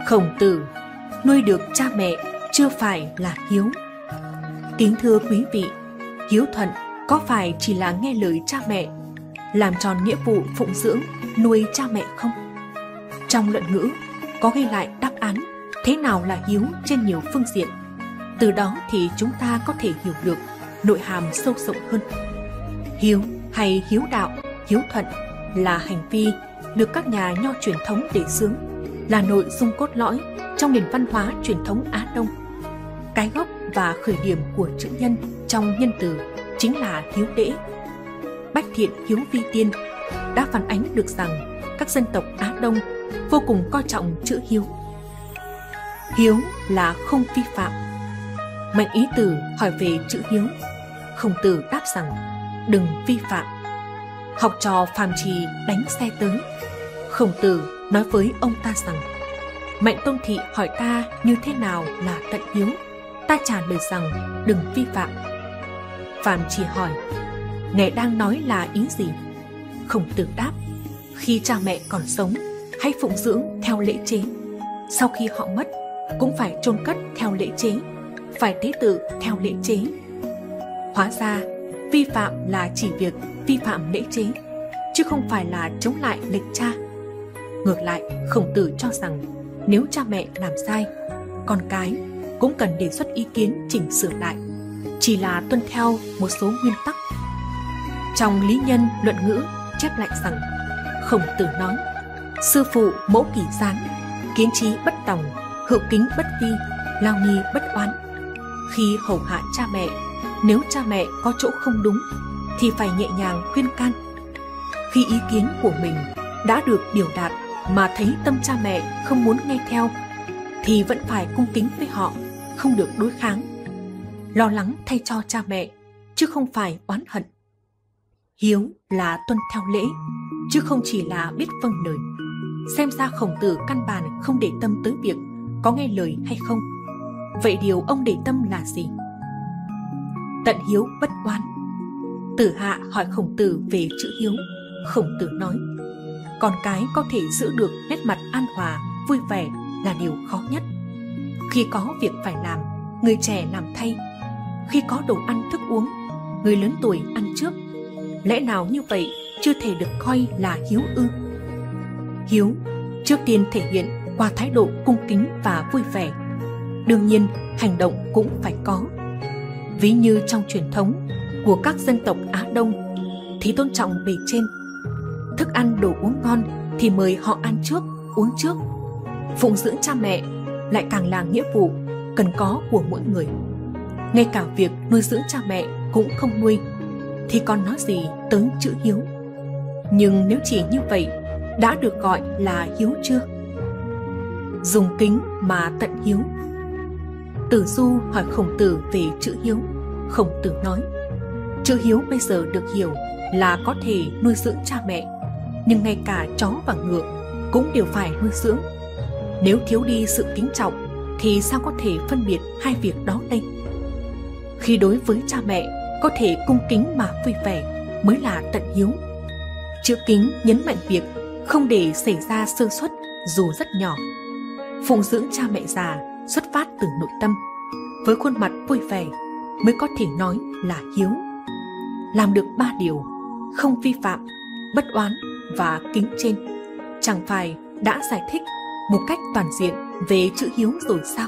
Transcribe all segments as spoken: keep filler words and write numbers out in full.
Khổng Tử, nuôi được cha mẹ chưa phải là hiếu. Kính thưa quý vị, hiếu thuận có phải chỉ là nghe lời cha mẹ, làm tròn nghĩa vụ phụng dưỡng, nuôi cha mẹ không? Trong luận ngữ có ghi lại đáp án thế nào là hiếu trên nhiều phương diện. Từ đó thì chúng ta có thể hiểu được nội hàm sâu rộng hơn. Hiếu hay hiếu đạo, hiếu thuận là hành vi được các nhà nho truyền thống đề xướng, là nội dung cốt lõi trong nền văn hóa truyền thống Á Đông. Cái gốc và khởi điểm của chữ nhân trong nhân từ chính là hiếu đễ. Bách Thiện Hiếu Vi Tiên đã phản ánh được rằng các dân tộc Á Đông vô cùng coi trọng chữ hiếu. Hiếu là không vi phạm. Mạnh Ý Tử hỏi về chữ hiếu, Khổng Tử đáp rằng đừng vi phạm. Học trò phàm trì đánh xe tới, Khổng Tử nói với ông ta rằng Mạnh Tôn Thị hỏi ta như thế nào là tận hiếu, ta trả lời rằng đừng vi phạm. Phàm trì hỏi, ngài đang nói là ý gì? Khổng Tử đáp, khi cha mẹ còn sống hãy phụng dưỡng theo lễ chế, sau khi họ mất cũng phải chôn cất theo lễ chế, phải tế tự theo lễ chế. Hóa ra vi phạm là chỉ việc vi phạm lễ chế, chứ không phải là chống lại lệnh cha. Ngược lại, Khổng Tử cho rằng nếu cha mẹ làm sai, con cái cũng cần đề xuất ý kiến chỉnh sửa lại, chỉ là tuân theo một số nguyên tắc. Trong Lý Nhân luận ngữ chép lại rằng Khổng Tử nói, sư phụ mẫu kỷ gián, kiến trí bất tòng, hữu kính bất vi, lao nhi bất oán. Khi hầu hạ cha mẹ, nếu cha mẹ có chỗ không đúng thì phải nhẹ nhàng khuyên can. Khi ý kiến của mình đã được biểu đạt mà thấy tâm cha mẹ không muốn nghe theo thì vẫn phải cung kính với họ, không được đối kháng. Lo lắng thay cho cha mẹ chứ không phải oán hận. Hiếu là tuân theo lễ chứ không chỉ là biết vâng lời. Xem ra Khổng Tử căn bản không để tâm tới việc có nghe lời hay không. Vậy điều ông để tâm là gì? Tận hiếu bất oán. Tử Hạ hỏi Khổng Tử về chữ hiếu. Khổng Tử nói, con cái có thể giữ được nét mặt an hòa, vui vẻ là điều khó nhất. Khi có việc phải làm, người trẻ làm thay. Khi có đồ ăn thức uống, người lớn tuổi ăn trước. Lẽ nào như vậy chưa thể được coi là hiếu ư? Hiếu trước tiên thể hiện qua thái độ cung kính và vui vẻ. Đương nhiên hành động cũng phải có. Ví như trong truyền thống của các dân tộc Á Đông thì tôn trọng bề trên. Thức ăn đồ uống ngon thì mời họ ăn trước, uống trước. Phụng dưỡng cha mẹ lại càng là nghĩa vụ cần có của mỗi người. Ngay cả việc nuôi dưỡng cha mẹ cũng không nuôi thì còn nói gì tới chữ hiếu. Nhưng nếu chỉ như vậy đã được gọi là hiếu chưa? Dùng kính mà tận hiếu. Tử Du hỏi Khổng Tử về chữ hiếu. Khổng Tử nói, chữ hiếu bây giờ được hiểu là có thể nuôi dưỡng cha mẹ, nhưng ngay cả chó và ngựa cũng đều phải nuôi dưỡng. Nếu thiếu đi sự kính trọng thì sao có thể phân biệt hai việc đó đây? Khi đối với cha mẹ có thể cung kính mà vui vẻ mới là tận hiếu. Chữ kính nhấn mạnh việc không để xảy ra sơ suất dù rất nhỏ. Phụng dưỡng cha mẹ già xuất phát từ nội tâm, với khuôn mặt vui vẻ mới có thể nói là hiếu. Làm được ba điều, không vi phạm, bất oán và kính trên, chẳng phải đã giải thích một cách toàn diện về chữ hiếu rồi sao?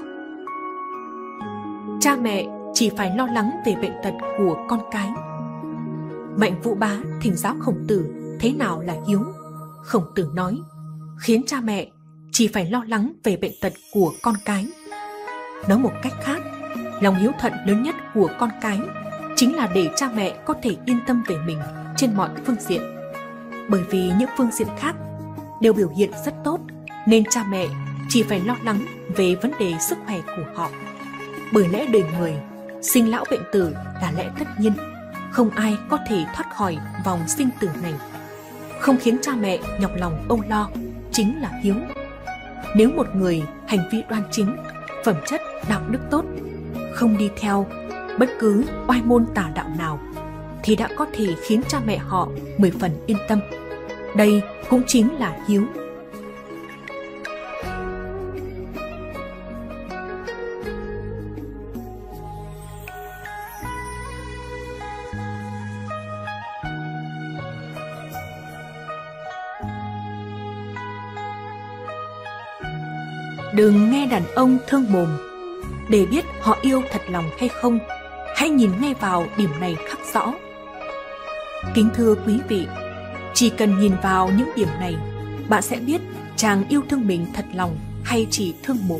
Cha mẹ chỉ phải lo lắng về bệnh tật của con cái. Mạnh Vũ Bá thỉnh giáo Khổng Tử thế nào là hiếu. Khổng Tử nói, khiến cha mẹ chỉ phải lo lắng về bệnh tật của con cái. Nói một cách khác, lòng hiếu thuận lớn nhất của con cái chính là để cha mẹ có thể yên tâm về mình trên mọi phương diện. Bởi vì những phương diện khác đều biểu hiện rất tốt, nên cha mẹ chỉ phải lo lắng về vấn đề sức khỏe của họ. Bởi lẽ đời người, sinh lão bệnh tử là lẽ tất nhiên, không ai có thể thoát khỏi vòng sinh tử này. Không khiến cha mẹ nhọc lòng âu lo chính là hiếu. Nếu một người hành vi đoan chính, phẩm chất đạo đức tốt, không đi theo bất cứ oai môn tà đạo nào, thì đã có thể khiến cha mẹ họ mười phần yên tâm. Đây cũng chính là hiếu. Đừng nghe đàn ông thương mồm. Để biết họ yêu thật lòng hay không, hãy nhìn ngay vào điểm này khắc rõ. Kính thưa quý vị, chỉ cần nhìn vào những điểm này, bạn sẽ biết chàng yêu thương mình thật lòng hay chỉ thương mồm.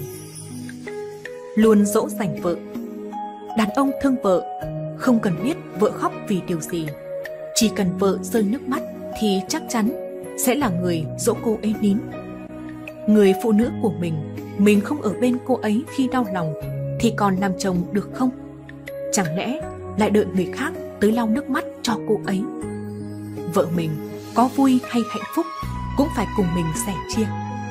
Luôn dỗ dành vợ. Đàn ông thương vợ không cần biết vợ khóc vì điều gì, chỉ cần vợ rơi nước mắt thì chắc chắn sẽ là người dỗ cô ấy nín. Người phụ nữ của mình, mình không ở bên cô ấy khi đau lòng thì còn làm chồng được không? Chẳng lẽ lại đợi người khác tới lau nước mắt cho cô ấy? Vợ mình có vui hay hạnh phúc cũng phải cùng mình sẻ chia.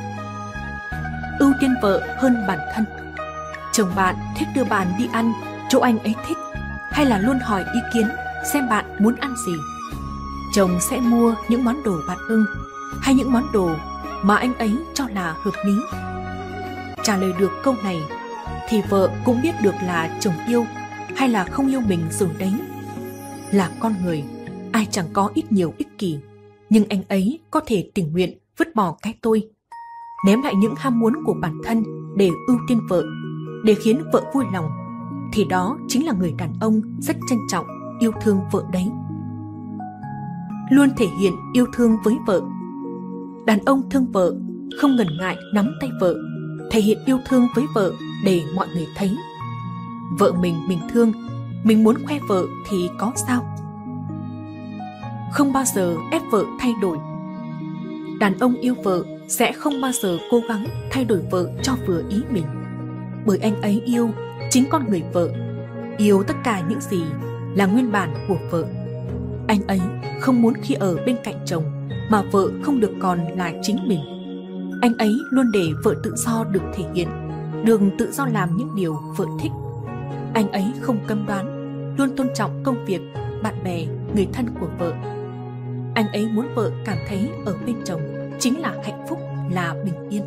Ưu tiên vợ hơn bản thân. Chồng bạn thích đưa bạn đi ăn chỗ anh ấy thích, hay là luôn hỏi ý kiến xem bạn muốn ăn gì? Chồng sẽ mua những món đồ bạn ưng hay những món đồ mà anh ấy cho là hợp lý? Trả lời được câu này thì vợ cũng biết được là chồng yêu hay là không yêu mình rồi đấy. Là con người, ai chẳng có ít nhiều ích kỷ, nhưng anh ấy có thể tình nguyện vứt bỏ cái tôi, ném lại những ham muốn của bản thân để ưu tiên vợ, để khiến vợ vui lòng, thì đó chính là người đàn ông rất trân trọng, yêu thương vợ đấy. Luôn thể hiện yêu thương với vợ. Đàn ông thương vợ không ngần ngại nắm tay vợ, thể hiện yêu thương với vợ để mọi người thấy. Vợ mình mình thương, mình muốn khoe vợ thì có sao? Không bao giờ ép vợ thay đổi. Đàn ông yêu vợ sẽ không bao giờ cố gắng thay đổi vợ cho vừa ý mình, bởi anh ấy yêu chính con người vợ, yêu tất cả những gì là nguyên bản của vợ. Anh ấy không muốn khi ở bên cạnh chồng mà vợ không được còn là chính mình. Anh ấy luôn để vợ tự do được thể hiện, được tự do làm những điều vợ thích. Anh ấy không cấm đoán, luôn tôn trọng công việc, bạn bè, người thân của vợ. Anh ấy muốn vợ cảm thấy ở bên chồng chính là hạnh phúc, là bình yên.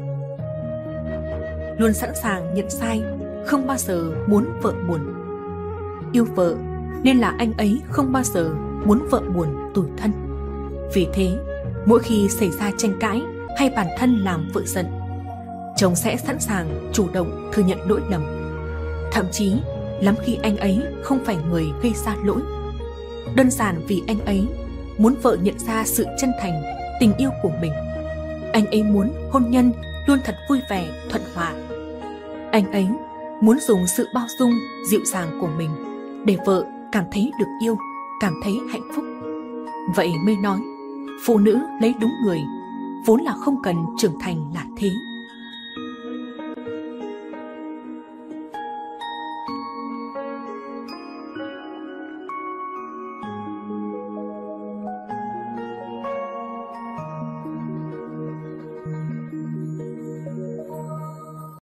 Luôn sẵn sàng nhận sai, không bao giờ muốn vợ buồn. Yêu vợ nên là anh ấy không bao giờ muốn vợ buồn tủi thân. Vì thế, mỗi khi xảy ra tranh cãi hay bản thân làm vợ giận, chồng sẽ sẵn sàng chủ động thừa nhận lỗi lầm. Thậm chí, lắm khi anh ấy không phải người gây ra lỗi. Đơn giản vì anh ấy muốn vợ nhận ra sự chân thành, tình yêu của mình. Anh ấy muốn hôn nhân luôn thật vui vẻ, thuận hòa. Anh ấy muốn dùng sự bao dung, dịu dàng của mình để vợ cảm thấy được yêu, cảm thấy hạnh phúc. Vậy mới nói, phụ nữ lấy đúng người, vốn là không cần trưởng thành là thế.